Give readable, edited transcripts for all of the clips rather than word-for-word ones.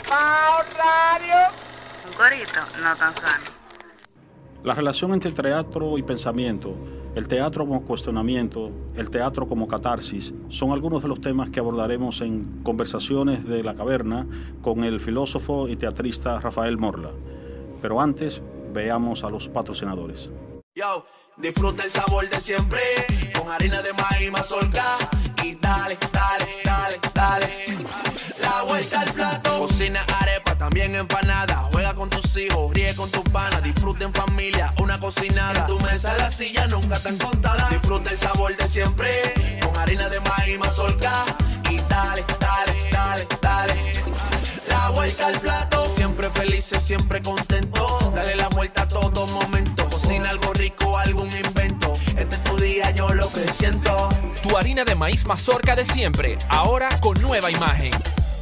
Más horario. Un corito no tan sano. La relación entre teatro y pensamiento, el teatro como cuestionamiento, el teatro como catarsis, son algunos de los temas que abordaremos en Conversaciones de la Caverna con el filósofo y teatrista Rafael Morla. Pero antes, veamos a los patrocinadores. Yo, disfruta el sabor de siempre, con harina de maíz mazorca, y dale, dale, dale, dale, la vuelta al plato. Cocina arepa, también empanada, juega con tus hijos, ríe con tus panas, disfruta en familia, una cocinada. En tu mesa la silla nunca tan contada. Disfruta el sabor de siempre, con harina de maíz mazorca, y dale, dale, dale, dale, la vuelta al plato. Siempre felices, siempre contento, dale la vuelta a todo momento. Cocina algo rico, algún invento. Este es tu día, yo lo que siento. Tu harina de maíz mazorca de siempre, ahora con nueva imagen.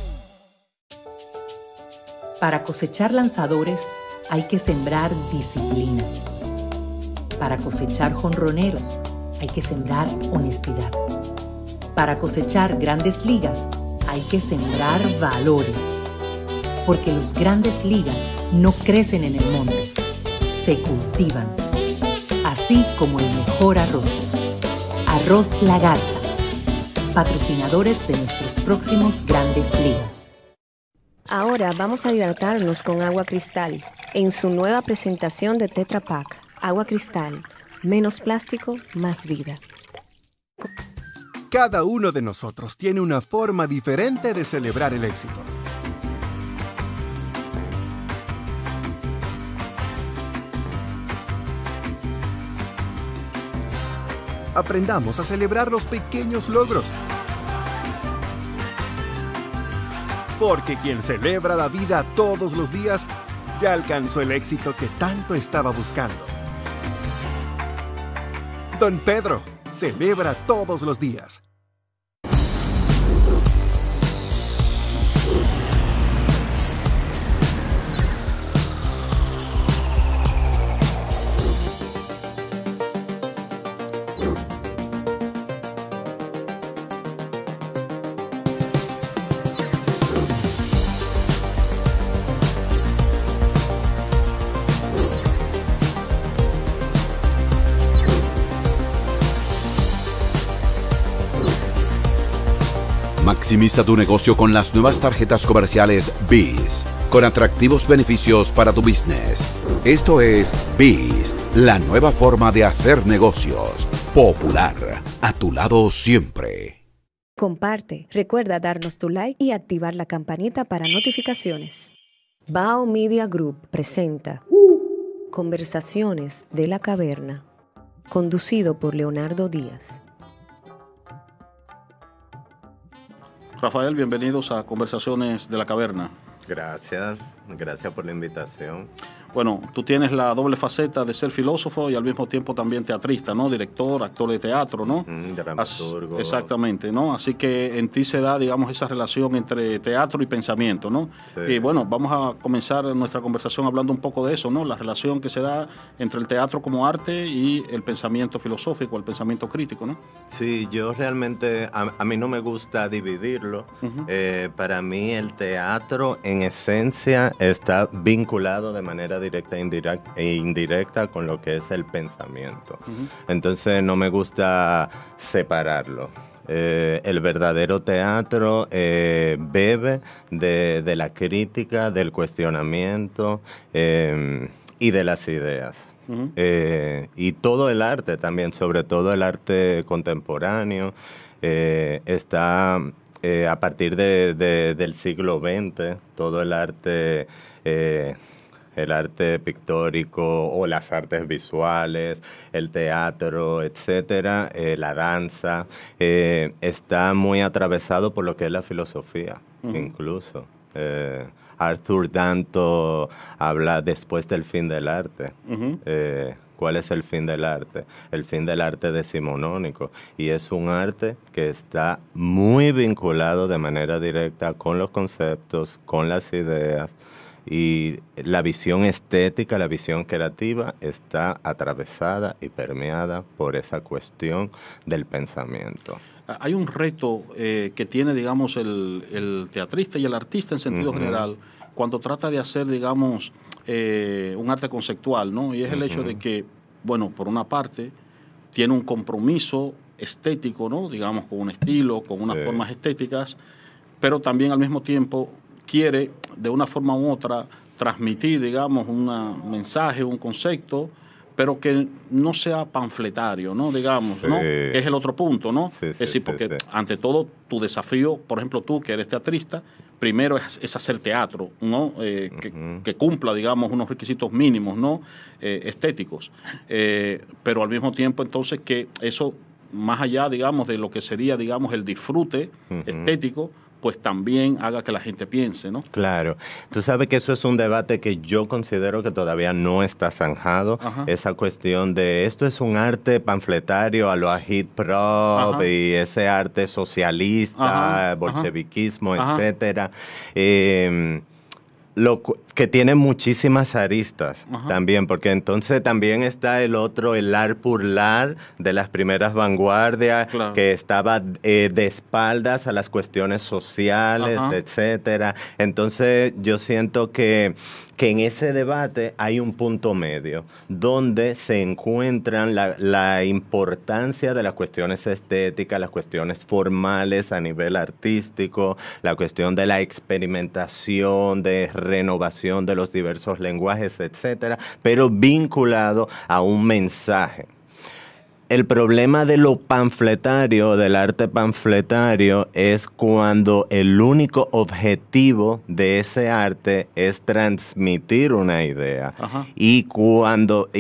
Para cosechar lanzadores hay que sembrar disciplina. Para cosechar jonroneros hay que sembrar honestidad. Para cosechar grandes ligas hay que sembrar valores. Porque los grandes ligas no crecen en el monte, se cultivan. Así como el mejor arroz. Arroz La Garza, patrocinadores de nuestros próximos grandes ligas. Ahora vamos a hidratarnos con agua cristal en su nueva presentación de Tetra Pak. Agua cristal, menos plástico, más vida. Cada uno de nosotros tiene una forma diferente de celebrar el éxito. Aprendamos a celebrar los pequeños logros. Porque quien celebra la vida todos los días ya alcanzó el éxito que tanto estaba buscando. Don Pedro celebra todos los días. Maximiza tu negocio con las nuevas tarjetas comerciales BIS, con atractivos beneficios para tu business. Esto es BIS, la nueva forma de hacer negocios. Popular, a tu lado siempre. Comparte, recuerda darnos tu like y activar la campanita para notificaciones. Bao Media Group presenta Conversaciones de la Caverna, conducido por Leonardo Díaz. Rafael, bienvenidos a Conversaciones de la Caverna. Gracias por la invitación. Bueno, tú tienes la doble faceta de ser filósofo y al mismo tiempo también teatrista, ¿no? Director, actor de teatro, ¿no? Dramaturgo. Exactamente, ¿no? Así que en ti se da, digamos, esa relación entre teatro y pensamiento, ¿no? Sí. Y bueno, vamos a comenzar nuestra conversación hablando un poco de eso, ¿no? La relación que se da entre el teatro como arte y el pensamiento filosófico, el pensamiento crítico, ¿no? Sí, yo realmente, a mí no me gusta dividirlo. Para mí el teatro en esencia está vinculado de manera directa e indirecta con lo que es el pensamiento. Entonces no me gusta separarlo. El verdadero teatro bebe de la crítica, del cuestionamiento y de las ideas. Y todo el arte también, sobre todo el arte contemporáneo, está a partir del siglo XX, todo el arte pictórico o las artes visuales, el teatro, etcétera, la danza, está muy atravesado por lo que es la filosofía, incluso. Arthur Danto habla después del fin del arte. ¿Cuál es el fin del arte? El fin del arte decimonónico. Y es un arte que está muy vinculado de manera directa con los conceptos, con las ideas y la visión estética, la visión creativa está atravesada y permeada por esa cuestión del pensamiento. Hay un reto que tiene, digamos, el teatrista y el artista en sentido general cuando trata de hacer, digamos, un arte conceptual, ¿no? Y es el hecho de que, bueno, por una parte, tiene un compromiso estético, ¿no? Digamos, con un estilo, con unas formas estéticas, pero también al mismo tiempo quiere, de una forma u otra, transmitir, digamos, un mensaje, un concepto, pero que no sea panfletario, ¿no? Digamos, ¿no? Que es el otro punto, ¿no? Es decir, porque ante todo tu desafío, por ejemplo, tú que eres teatrista, primero es hacer teatro, ¿no? Que cumpla, digamos, unos requisitos mínimos, ¿no? Estéticos. Pero al mismo tiempo, entonces, que eso, más allá, digamos, de lo que sería, digamos, el disfrute estético, pues también haga que la gente piense, ¿no? Claro. Tú sabes que eso es un debate que yo considero que todavía no está zanjado. Esa cuestión de esto es un arte panfletario a lo agitprop y ese arte socialista, bolcheviquismo, etcétera. Que tiene muchísimas aristas también, porque entonces también está el art pour l'art de las primeras vanguardias, que estaba de espaldas a las cuestiones sociales, etcétera. Entonces yo siento que en ese debate hay un punto medio, donde se encuentran la importancia de las cuestiones estéticas, las cuestiones formales a nivel artístico, la cuestión de la experimentación, de renovación de los diversos lenguajes, etcétera, pero vinculado a un mensaje. El problema de lo panfletario, del arte panfletario, es cuando el único objetivo de ese arte es transmitir una idea. Y cuando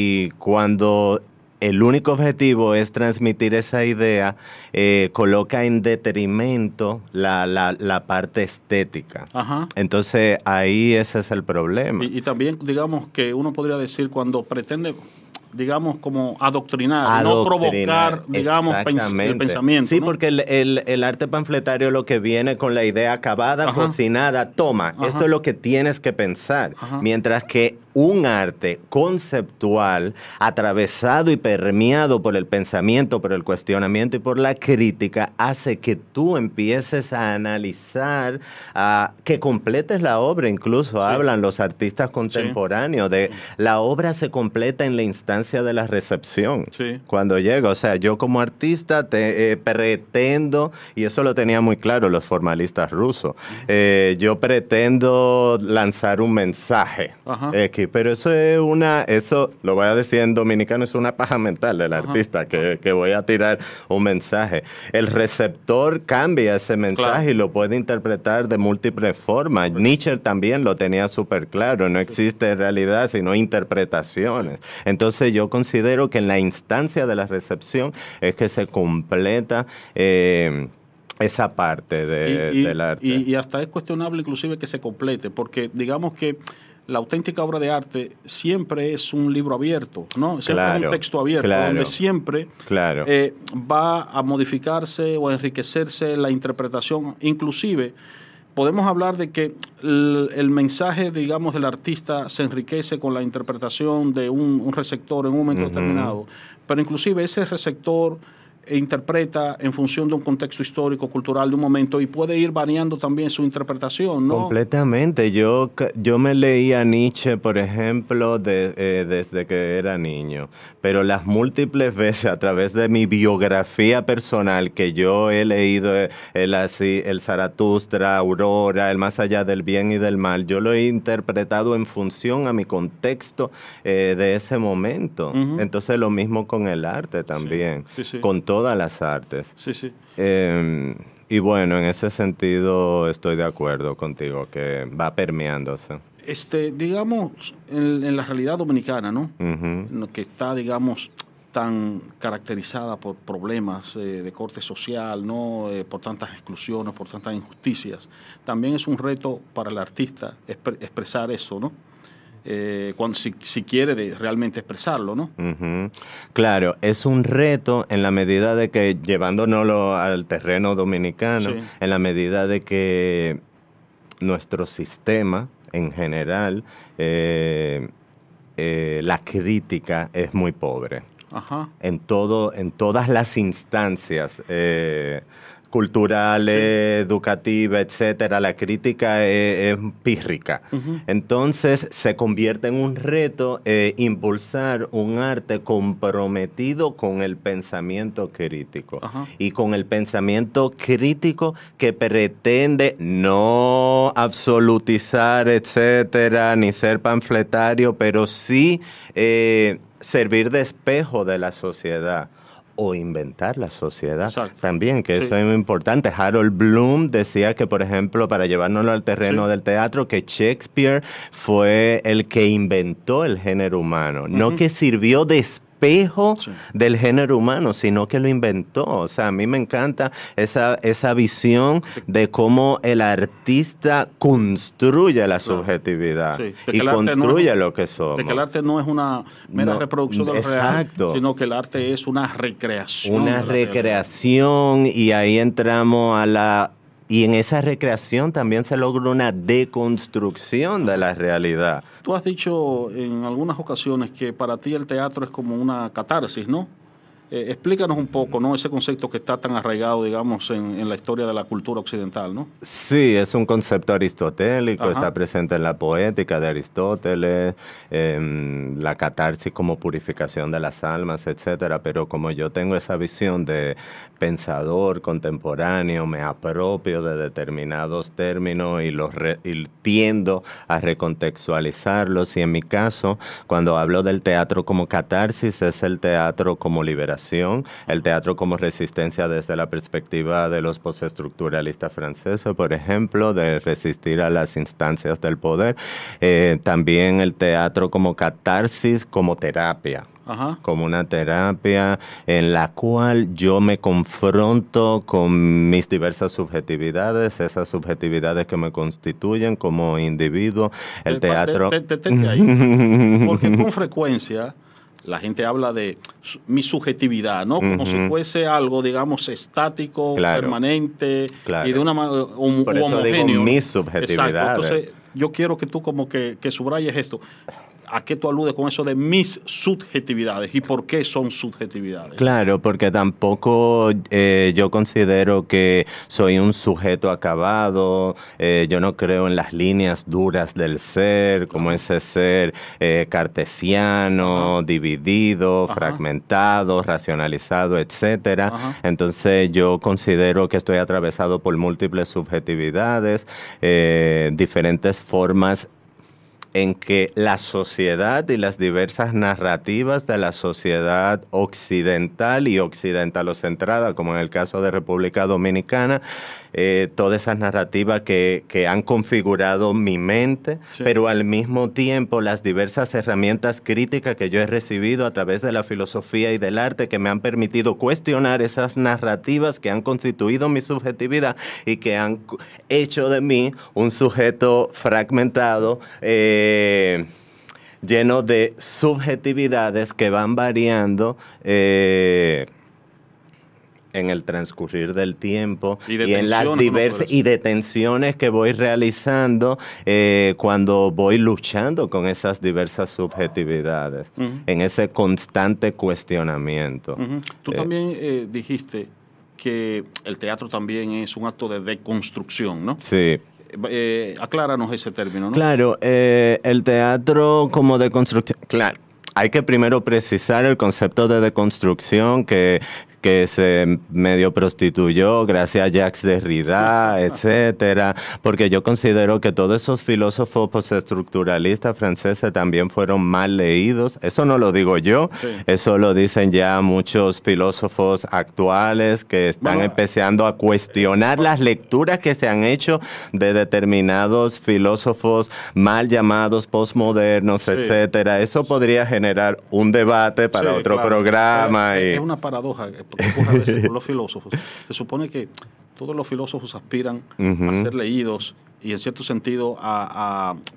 el único objetivo es transmitir esa idea, coloca en detrimento la parte estética. Entonces, ahí ese es el problema. Y también, digamos, que uno podría decir cuando pretende, digamos, como adoctrinar, no provocar, digamos, el pensamiento. Sí, ¿no? porque el arte panfletario lo que viene con la idea acabada, cocinada, toma, esto es lo que tienes que pensar. Mientras que un arte conceptual, atravesado y permeado por el pensamiento, por el cuestionamiento y por la crítica, hace que tú empieces a analizar, que completes la obra. Incluso hablan los artistas contemporáneos de la obra se completa en la instancia de la recepción. Cuando llega, o sea, yo como artista pretendo, y eso lo tenía muy claro los formalistas rusos, yo pretendo lanzar un mensaje, pero eso lo voy a decir en dominicano, es una paja mental del artista, que voy a tirar un mensaje. El receptor cambia ese mensaje y lo puede interpretar de múltiples formas. Nietzsche también lo tenía súper claro, no existe realidad sino interpretaciones. Entonces yo considero que en la instancia de la recepción es que se completa esa parte del arte. Y hasta es cuestionable inclusive que se complete, porque digamos que la auténtica obra de arte siempre es un libro abierto, ¿no? Siempre es un texto abierto, donde siempre va a modificarse o a enriquecerse la interpretación. Inclusive, podemos hablar de que el mensaje, digamos, del artista se enriquece con la interpretación de un receptor en un momento determinado, pero inclusive ese receptor interpreta en función de un contexto histórico, cultural de un momento y puede ir variando también su interpretación, ¿no? Completamente. Yo me leí a Nietzsche, por ejemplo, desde que era niño, pero las múltiples veces a través de mi biografía personal que yo he leído el Zaratustra, Aurora, el Más allá del bien y del mal, yo lo he interpretado en función a mi contexto de ese momento. Entonces lo mismo con el arte también, con todas las artes. Y bueno, en ese sentido estoy de acuerdo contigo, que va permeándose. Digamos, en la realidad dominicana, ¿no? Que está, digamos, tan caracterizada por problemas de corte social, ¿no? Por tantas exclusiones, por tantas injusticias. También es un reto para el artista expresar eso, ¿no? Si quiere realmente expresarlo, ¿no? Claro, es un reto en la medida de que, llevándonoslo al terreno dominicano, en la medida de que nuestro sistema en general, la crítica es muy pobre. Ajá. En todas las instancias culturales, educativas, etcétera, la crítica es pírrica. Entonces se convierte en un reto impulsar un arte comprometido con el pensamiento crítico. Y con el pensamiento crítico que pretende no absolutizar, etcétera, ni ser panfletario, pero sí servir de espejo de la sociedad. O inventar la sociedad. Exacto. También, que eso es muy importante. Harold Bloom decía que, por ejemplo, para llevárnoslo al terreno del teatro, que Shakespeare fue el que inventó el género humano, no que sirvió de espejo del género humano, sino que lo inventó. O sea, a mí me encanta esa visión de cómo el artista construye la subjetividad y construye lo que somos. De que el arte no es una mera reproducción de lo real, sino que el arte es una recreación. Una recreación, y ahí entramos a la... Y en esa recreación también se logra una deconstrucción de la realidad. Tú has dicho en algunas ocasiones que para ti el teatro es como una catarsis, ¿no? Explícanos un poco, ¿no? Ese concepto que está tan arraigado, digamos, en la historia de la cultura occidental, ¿no? Sí, es un concepto aristotélico, está presente en la poética de Aristóteles, la catarsis como purificación de las almas, etcétera. Pero como yo tengo esa visión de pensador contemporáneo, me apropio de determinados términos y tiendo a recontextualizarlos. Y en mi caso, cuando hablo del teatro como catarsis, es el teatro como liberación, el teatro como resistencia desde la perspectiva de los postestructuralistas franceses, por ejemplo, de resistir a las instancias del poder. También el teatro como catarsis, como terapia. Como una terapia en la cual yo me confronto con mis diversas subjetividades, esas subjetividades que me constituyen como individuo. El teatro... Detente ahí, porque con frecuencia la gente habla de mi subjetividad, ¿no? Como si fuese algo, digamos, estático, permanente y de una Por eso homogéneo. Digo mi subjetividad. Exacto. Entonces, yo quiero que tú como que subrayes esto. ¿A qué tú aludes con eso de mis subjetividades y por qué son subjetividades? Claro, porque tampoco yo considero que soy un sujeto acabado. Yo no creo en las líneas duras del ser, como ese ser cartesiano, dividido, fragmentado, racionalizado, etcétera. Entonces yo considero que estoy atravesado por múltiples subjetividades, diferentes formas en que la sociedad y las diversas narrativas de la sociedad occidental y occidentalocentrada, como en el caso de República Dominicana, todas esas narrativas que han configurado mi mente, pero al mismo tiempo las diversas herramientas críticas que yo he recibido a través de la filosofía y del arte que me han permitido cuestionar esas narrativas que han constituido mi subjetividad y que han hecho de mí un sujeto fragmentado, lleno de subjetividades que van variando en el transcurrir del tiempo y en las diversas y de tensiones que voy realizando cuando voy luchando con esas diversas subjetividades, en ese constante cuestionamiento. Tú también dijiste que el teatro también es un acto de deconstrucción, ¿no? Sí. Acláranos ese término, ¿no? Claro, el teatro como deconstrucción. Claro, hay que primero precisar el concepto de deconstrucción que se medio prostituyó gracias a Jacques Derrida, etcétera, porque yo considero que todos esos filósofos postestructuralistas franceses también fueron mal leídos. Eso no lo digo yo, eso lo dicen ya muchos filósofos actuales que están empezando a cuestionar las lecturas que se han hecho de determinados filósofos mal llamados postmodernos, etcétera. Eso podría generar un debate para otro programa. Es una paradoja que ocurre a veces con los filósofos. Se supone que todos los filósofos aspiran a ser leídos y en cierto sentido a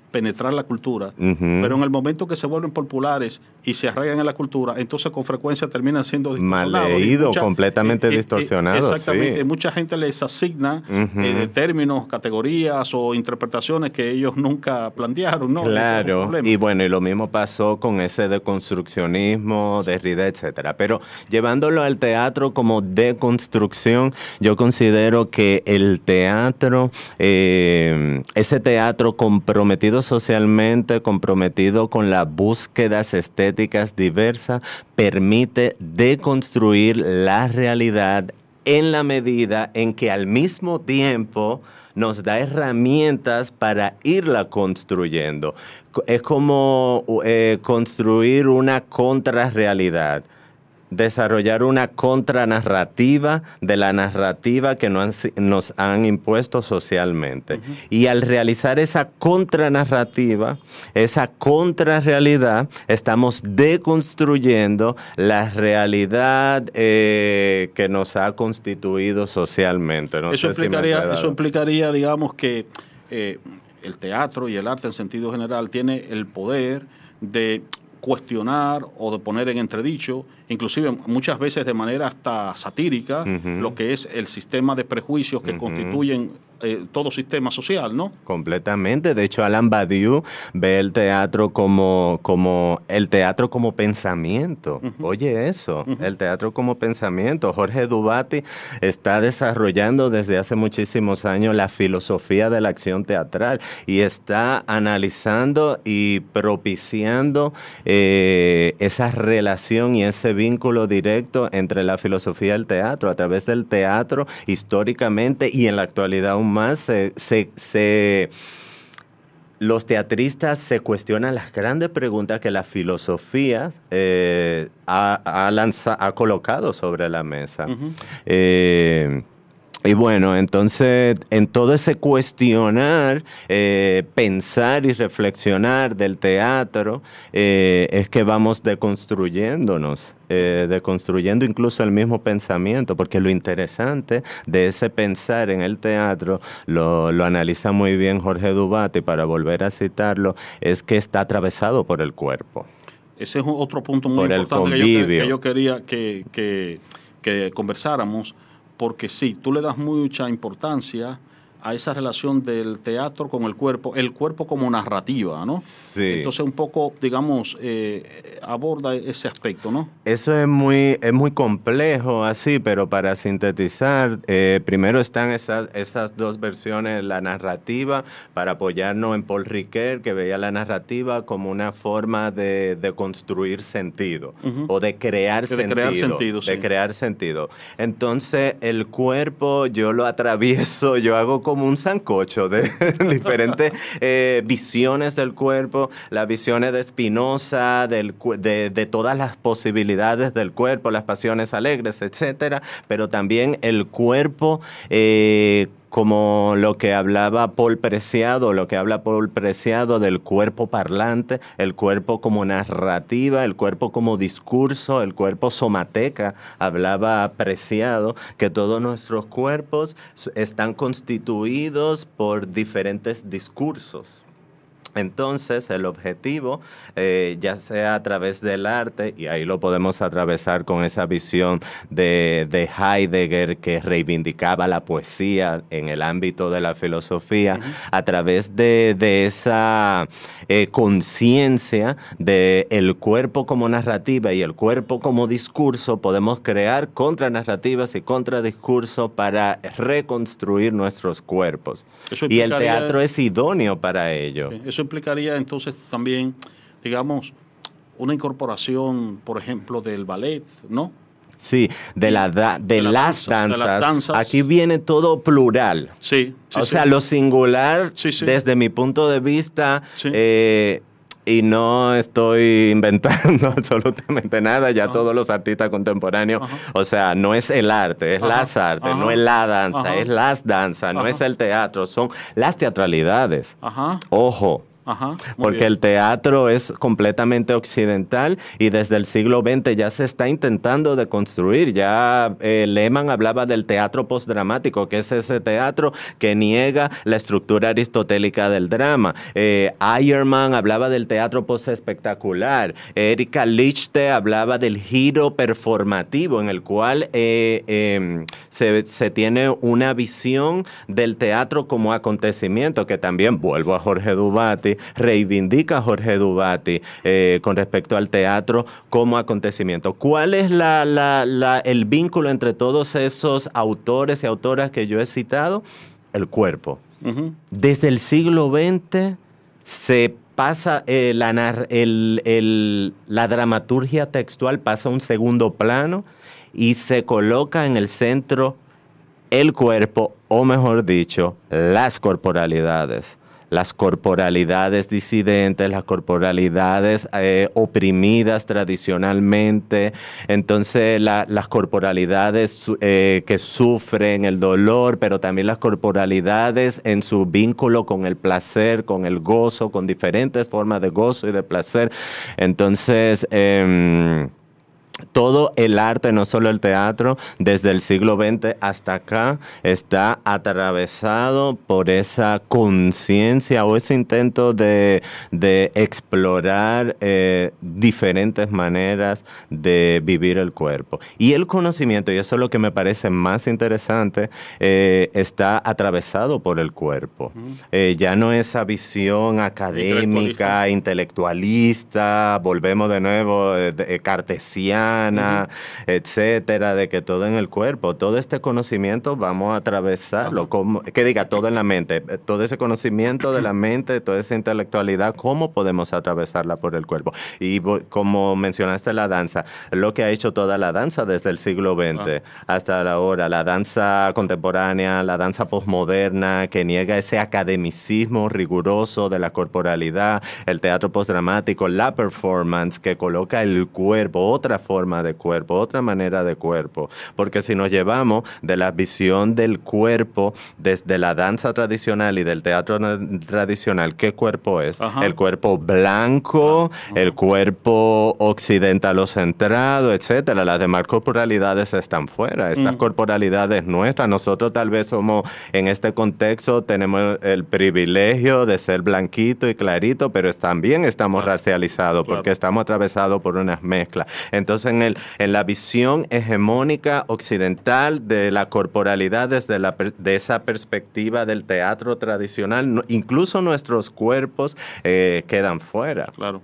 penetrar la cultura, pero en el momento que se vuelven populares y se arraigan en la cultura, entonces con frecuencia terminan siendo distorsionados. Mal leído, completamente distorsionados. Exactamente, sí. Mucha gente les asigna términos, categorías o interpretaciones que ellos nunca plantearon, ¿no? Claro, y bueno, y lo mismo pasó con ese deconstruccionismo, Derrida, etcétera. Pero llevándolo al teatro como deconstrucción, yo considero que el teatro, ese teatro comprometido socialmente, comprometido con las búsquedas estéticas diversas, permite deconstruir la realidad en la medida en que al mismo tiempo nos da herramientas para irla construyendo. Es como construir una contrarrealidad. Desarrollar una contranarrativa de la narrativa que nos han impuesto socialmente. Y al realizar esa contranarrativa, esa contrarrealidad, estamos deconstruyendo la realidad que nos ha constituido socialmente. No eso sé si me he quedado. eso implicaría, digamos, que el teatro y el arte en sentido general tiene el poder de cuestionar o de poner en entredicho, inclusive muchas veces de manera hasta satírica, lo que es el sistema de prejuicios que constituyen todo sistema social, ¿no? Completamente. De hecho, Alain Badiou ve el teatro como pensamiento. Oye eso, el teatro como pensamiento. Jorge Dubati está desarrollando desde hace muchísimos años la filosofía de la acción teatral y está analizando y propiciando esa relación y ese vínculo directo entre la filosofía y el teatro. A través del teatro, históricamente y en la actualidad aún más, los teatristas se cuestionan las grandes preguntas que la filosofía ha colocado sobre la mesa. Y bueno, entonces, en todo ese cuestionar, pensar y reflexionar del teatro, es que vamos deconstruyéndonos, deconstruyendo incluso el mismo pensamiento, porque lo interesante de ese pensar en el teatro, lo analiza muy bien Jorge Dubati, para volver a citarlo, es que está atravesado por el cuerpo. Ese es otro punto muy importante que yo quería que conversáramos. Porque sí, tú le das mucha importancia a esa relación del teatro con el cuerpo como narrativa, ¿no? Sí. Entonces un poco, digamos, aborda ese aspecto, ¿no? Eso es muy complejo así, pero para sintetizar, primero están esas dos versiones, la narrativa, para apoyarnos en Paul Ricoeur, que veía la narrativa como una forma de construir sentido, o de crear sentido. De crear sentido. Entonces, el cuerpo yo lo atravieso, yo hago como un sancocho de diferentes visiones del cuerpo, las visiones de Spinoza, de todas las posibilidades del cuerpo, las pasiones alegres, etcétera, pero también el cuerpo como lo que hablaba Paul Preciado, del cuerpo parlante, el cuerpo como narrativa, el cuerpo como discurso, el cuerpo somateca, hablaba Preciado, que todos nuestros cuerpos están constituidos por diferentes discursos. Entonces, el objetivo, ya sea a través del arte, y ahí lo podemos atravesar con esa visión de Heidegger, que reivindicaba la poesía en el ámbito de la filosofía, a través de esa conciencia del cuerpo como narrativa y el cuerpo como discurso, podemos crear contranarrativas y contradiscursos para reconstruir nuestros cuerpos. Y el teatro es idóneo para ello. Eso implicaría entonces también, digamos, una incorporación, por ejemplo, del ballet, ¿no? Sí, de las danzas. Aquí viene todo plural. Sí. O sea, lo singular, desde mi punto de vista, y no estoy inventando absolutamente nada, ya todos los artistas contemporáneos, o sea, no es el arte, es las artes, no es la danza, es las danzas, no es el teatro, son las teatralidades. Ojo. porque el teatro es completamente occidental y desde el siglo XX ya se está intentando deconstruir. Ya Lehmann hablaba del teatro postdramático, que es ese teatro que niega la estructura aristotélica del drama. Eyerman hablaba del teatro postespectacular. Erika Lichte hablaba del giro performativo, en el cual se tiene una visión del teatro como acontecimiento, que también, vuelvo a Jorge Dubati, reivindica a Jorge Dubati con respecto al teatro como acontecimiento. ¿Cuál es el vínculo entre todos esos autores y autoras que yo he citado? El cuerpo. Desde el siglo XX se pasa, la dramaturgia textual pasa a un segundo plano y se coloca en el centro el cuerpo, o mejor dicho, las corporalidades. Las corporalidades disidentes, las corporalidades oprimidas tradicionalmente. Entonces, las corporalidades que sufren el dolor, pero también las corporalidades en su vínculo con el placer, con el gozo, con diferentes formas de gozo y de placer. Entonces, todo el arte, no solo el teatro, desde el siglo XX hasta acá, está atravesado por esa conciencia o ese intento de explorar diferentes maneras de vivir el cuerpo. Y el conocimiento, y eso es lo que me parece más interesante, está atravesado por el cuerpo. Ya no esa visión académica, intelectualista, volvemos de nuevo, cartesiana, etcétera, de que todo en el cuerpo, todo este conocimiento vamos a atravesarlo, todo en la mente, todo ese conocimiento de la mente, toda esa intelectualidad, ¿cómo podemos atravesarla por el cuerpo? Y como mencionaste la danza, lo que ha hecho toda la danza desde el siglo XX hasta ahora, la danza contemporánea, la danza posmoderna, que niega ese academicismo riguroso de la corporalidad, el teatro postdramático, la performance, que coloca el cuerpo, otra forma de cuerpo, otra manera de cuerpo, porque si nos llevamos de la visión del cuerpo desde la danza tradicional y del teatro tradicional, ¿qué cuerpo es? El cuerpo blanco, el cuerpo occidentalocentrado, etcétera. Las demás corporalidades están fuera. Estas corporalidades nuestras, nosotros tal vez somos, en este contexto, tenemos el privilegio de ser blanquito y clarito, pero también estamos racializados porque estamos atravesados por unas mezclas. Entonces, en la visión hegemónica occidental de la corporalidad desde de esa perspectiva del teatro tradicional, incluso nuestros cuerpos quedan fuera. Claro.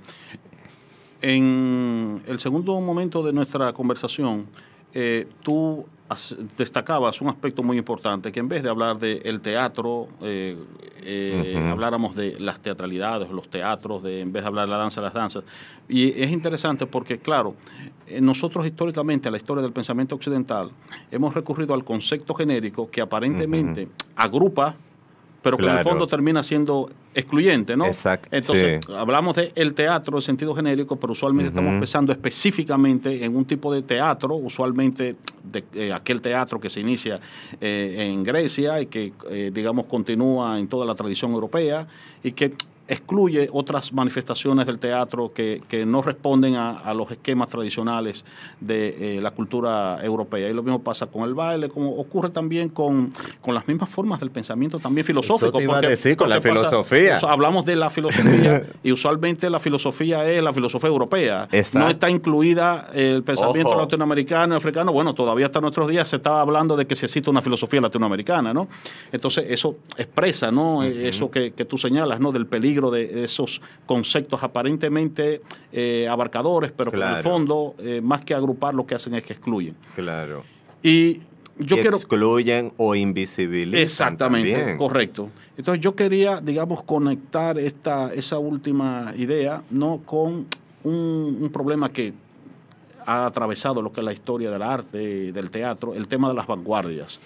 En el segundo momento de nuestra conversación, tú destacabas un aspecto muy importante, que en vez de hablar del teatro, habláramos de las teatralidades, los teatros, en vez de hablar de la danza, las danzas. Y es interesante porque, claro, nosotros históricamente, a la historia del pensamiento occidental, hemos recurrido al concepto genérico que aparentemente agrupa, pero que en el fondo termina siendo excluyente, ¿no? Exacto. Entonces, hablamos del teatro en sentido genérico, pero usualmente estamos pensando específicamente en un tipo de teatro, usualmente de aquel teatro que se inicia en Grecia y que, digamos, continúa en toda la tradición europea y que excluye otras manifestaciones del teatro que no responden a los esquemas tradicionales de la cultura europea. Y lo mismo pasa con el baile, como ocurre también con las mismas formas del pensamiento también filosófico. Eso te iba a decir con la filosofía. Hablamos de la filosofía y usualmente la filosofía es la filosofía europea. Exacto. No está incluida el pensamiento latinoamericano y africano. Bueno, todavía hasta nuestros días se estaba hablando de que se existe una filosofía latinoamericana, ¿no? Entonces eso expresa, ¿no? Eso que tú señalas, ¿no? Del peligro de esos conceptos aparentemente abarcadores, pero que en el fondo, más que agrupar, lo que hacen es que excluyen. Claro. Y yo quiero... excluyen o invisibilizan. Exactamente, también. Correcto. Entonces yo quería, digamos, conectar esa última idea, ¿no? Con un problema que ha atravesado lo que es la historia del arte, del teatro, el tema de las vanguardias,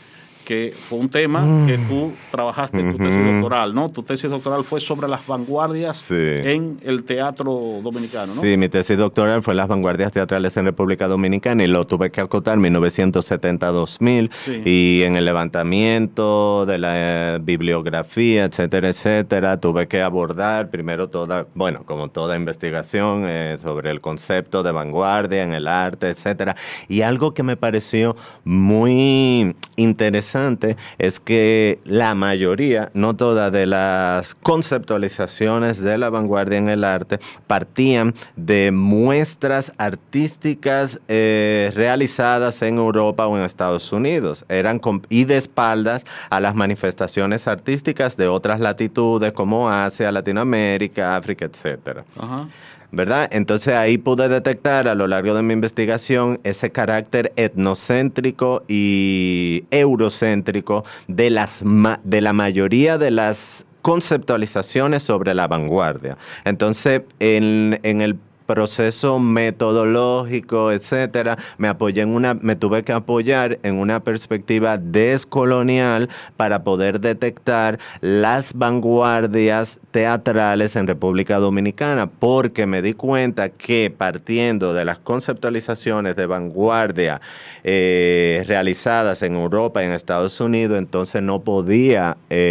que fue un tema que tú trabajaste en tu tesis doctoral, ¿no? Tu tesis doctoral fue sobre las vanguardias en el teatro dominicano, ¿no? Sí, mi tesis doctoral fue las vanguardias teatrales en República Dominicana y lo tuve que acotar 1970-2000 y en el levantamiento de la bibliografía, etcétera, etcétera, tuve que abordar primero como toda investigación sobre el concepto de vanguardia en el arte, etcétera. Y algo que me pareció muy interesante es que la mayoría, no todas, de las conceptualizaciones de la vanguardia en el arte partían de muestras artísticas realizadas en Europa o en Estados Unidos. Y de espaldas a las manifestaciones artísticas de otras latitudes como Asia, Latinoamérica, África, etcétera. Ajá. ¿Verdad? Entonces ahí pude detectar a lo largo de mi investigación ese carácter etnocéntrico y eurocéntrico de la mayoría de las conceptualizaciones sobre la vanguardia. Entonces, en el proceso metodológico, etcétera, me tuve que apoyar en una perspectiva descolonial para poder detectar las vanguardias teatrales en República Dominicana, porque me di cuenta que partiendo de las conceptualizaciones de vanguardia realizadas en Europa y en Estados Unidos, entonces no podía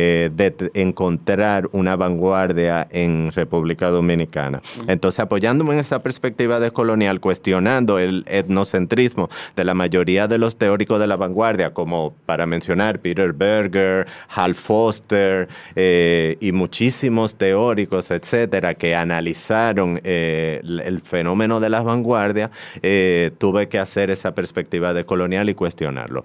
encontrar una vanguardia en República Dominicana. Entonces, apoyándome en esa perspectiva descolonial, cuestionando el etnocentrismo de la mayoría de los teóricos de la vanguardia, como para mencionar Peter Berger, Hal Foster y muchísimos teóricos, etcétera, que analizaron el fenómeno de las vanguardias, tuve que hacer esa perspectiva descolonial y cuestionarlo.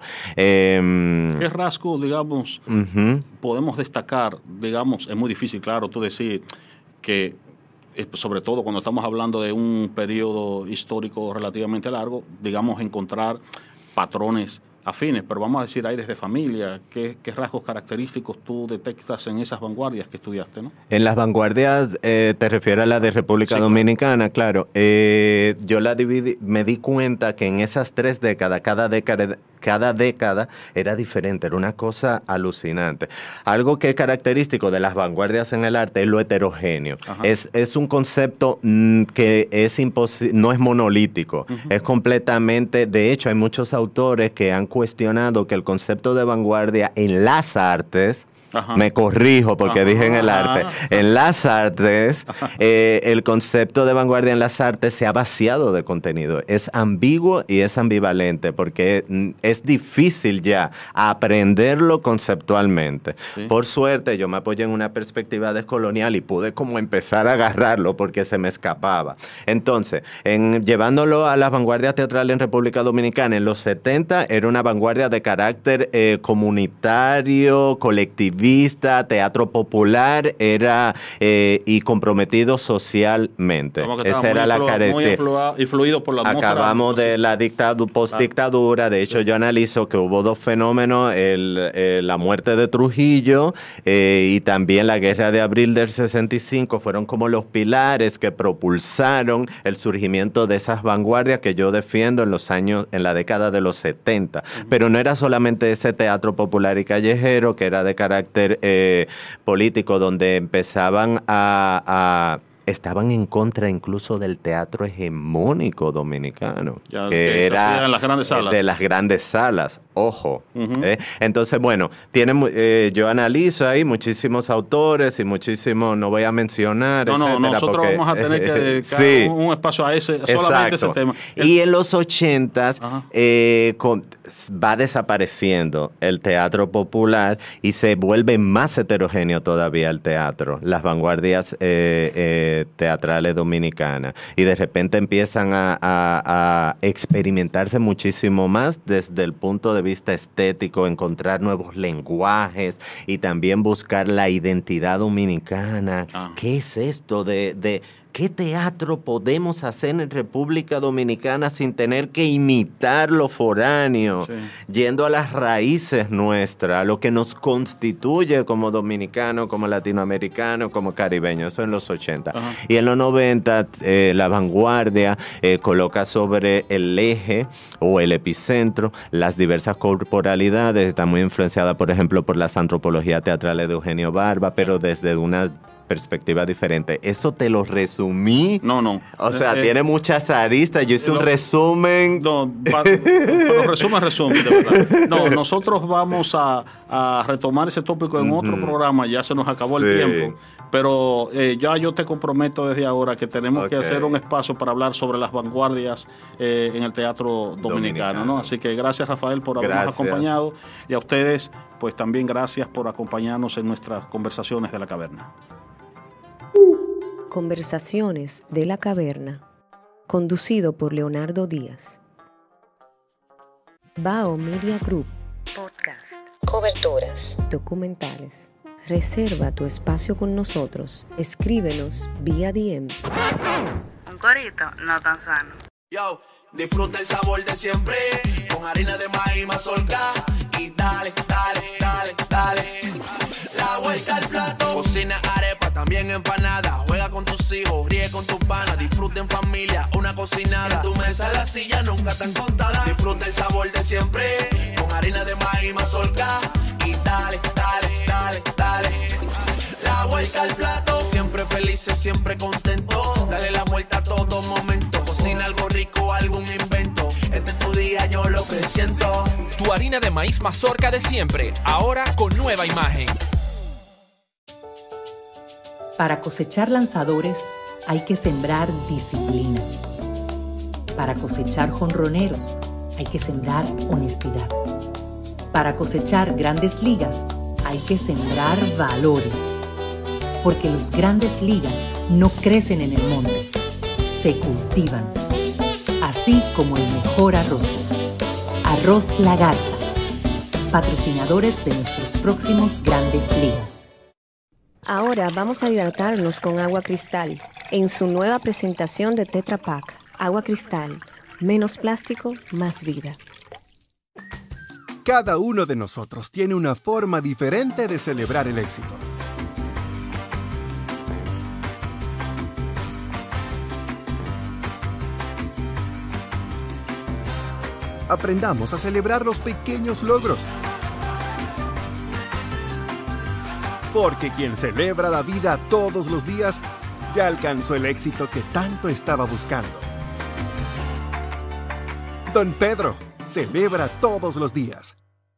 ¿Qué rasgo, digamos, podemos destacar? Digamos, es muy difícil, claro, tú decir que sobre todo cuando estamos hablando de un periodo histórico relativamente largo, digamos, encontrar patrones afines, pero vamos a decir aires de familia. ¿Qué rasgos característicos tú detectas en esas vanguardias que estudiaste, ¿no? En las vanguardias, te refieres a la de República Dominicana, claro. Yo la dividí, me di cuenta que en esas 3 décadas, cada década era diferente, era una cosa alucinante. Algo que es característico de las vanguardias en el arte es lo heterogéneo. Es un concepto que no es monolítico, es completamente, de hecho hay muchos autores que han cuestionado que el concepto de vanguardia en las artes, me corrijo porque dije en el arte, en las artes, el concepto de vanguardia en las artes se ha vaciado de contenido. Es ambiguo y es ambivalente porque es difícil ya aprenderlo conceptualmente. Por suerte, yo me apoyé en una perspectiva descolonial y pude como empezar a agarrarlo porque se me escapaba. Entonces, llevándolo a las vanguardias teatrales en República Dominicana, en los 70 era una vanguardia de carácter comunitario, colectivista, teatro popular, era y comprometido socialmente. Esa era la característica. Muy influido por la atmósfera. Acabamos de la postdictadura. De hecho, yo analizo que hubo 2 fenómenos, la muerte de Trujillo y también la guerra de abril del 65 fueron como los pilares que propulsaron el surgimiento de esas vanguardias que yo defiendo en la década de los 70. Pero no era solamente ese teatro popular y callejero que era de carácter político, donde empezaban estaban en contra incluso del teatro hegemónico dominicano, que era las grandes salas. De las grandes salas, ojo. Entonces, bueno, yo analizo ahí muchísimos autores y muchísimos, no voy a mencionar, nosotros vamos a tener que dedicar un espacio a solamente ese tema. Y en los 80s va desapareciendo el teatro popular y se vuelve más heterogéneo todavía el teatro, las vanguardias teatrales dominicanas, y de repente empiezan a experimentarse muchísimo más desde el punto de vista estético, encontrar nuevos lenguajes y también buscar la identidad dominicana. ¿Qué es esto de ¿qué teatro podemos hacer en República Dominicana sin tener que imitar lo foráneo? Sí. Yendo a las raíces nuestras, a lo que nos constituye como dominicanos, como latinoamericanos, como caribeños. Eso en los 80. Ajá. Y en los 90, La Vanguardia coloca sobre el eje o el epicentro las diversas corporalidades. Está muy influenciada, por ejemplo, por las antropologías teatrales de Eugenio Barba, pero desde una perspectiva diferente. Eso te lo resumí. No. O sea, tiene muchas aristas. Yo hice un resumen. Pero resumen, de verdad. No, nosotros vamos a retomar ese tópico en otro programa. Ya se nos acabó el tiempo. Pero ya yo te comprometo desde ahora que tenemos que hacer un espacio para hablar sobre las vanguardias en el teatro dominicano, ¿no? Así que gracias, Rafael, por habernos acompañado. Y a ustedes, pues también gracias por acompañarnos en nuestras conversaciones de la caverna. Conversaciones de la Caverna, conducido por Leonardo Díaz. Bao Media Group. Podcast. Coberturas. Documentales. Reserva tu espacio con nosotros. Escríbenos vía DM. Un corito no tan sano. Yo, disfruta el sabor de siempre con harina de maíz mazorca y dale, dale, dale, dale. La vuelta al plato. Cocina arepa, también empanada. Juega con tus hijos, ríe con tus panas. Disfruta en familia, una cocinada. En tu mesa la silla nunca tan contada. Disfruta el sabor de siempre con harina de maíz mazorca y dale, dale, dale, dale. La vuelta al plato. Siempre felices, siempre contentos. Dale la vuelta a todo momento. Cocina algo rico, algún invento. Este es tu día, yo lo que siento. Tu harina de maíz mazorca de siempre, ahora con nueva imagen. Para cosechar lanzadores hay que sembrar disciplina. Para cosechar jonroneros hay que sembrar honestidad. Para cosechar grandes ligas hay que sembrar valores. Porque los grandes ligas no crecen en el monte, se cultivan. Así como el mejor arroz. Arroz La Garza, patrocinadores de nuestros próximos grandes ligas. Ahora vamos a hidratarnos con agua cristal en su nueva presentación de Tetra Pak. Agua cristal, menos plástico, más vida. Cada uno de nosotros tiene una forma diferente de celebrar el éxito. Aprendamos a celebrar los pequeños logros. Porque quien celebra la vida todos los días ya alcanzó el éxito que tanto estaba buscando. Don Pedro celebra todos los días.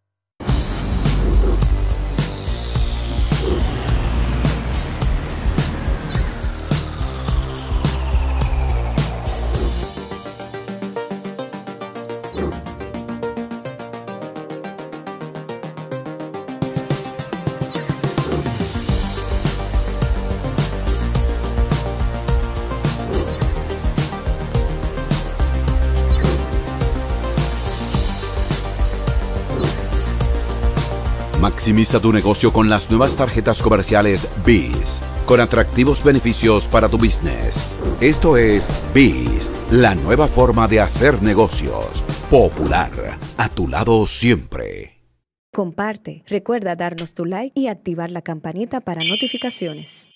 Maximiza tu negocio con las nuevas tarjetas comerciales BIS, con atractivos beneficios para tu business. Esto es BIS, la nueva forma de hacer negocios. Popular, a tu lado siempre. Comparte, recuerda darnos tu like y activar la campanita para notificaciones.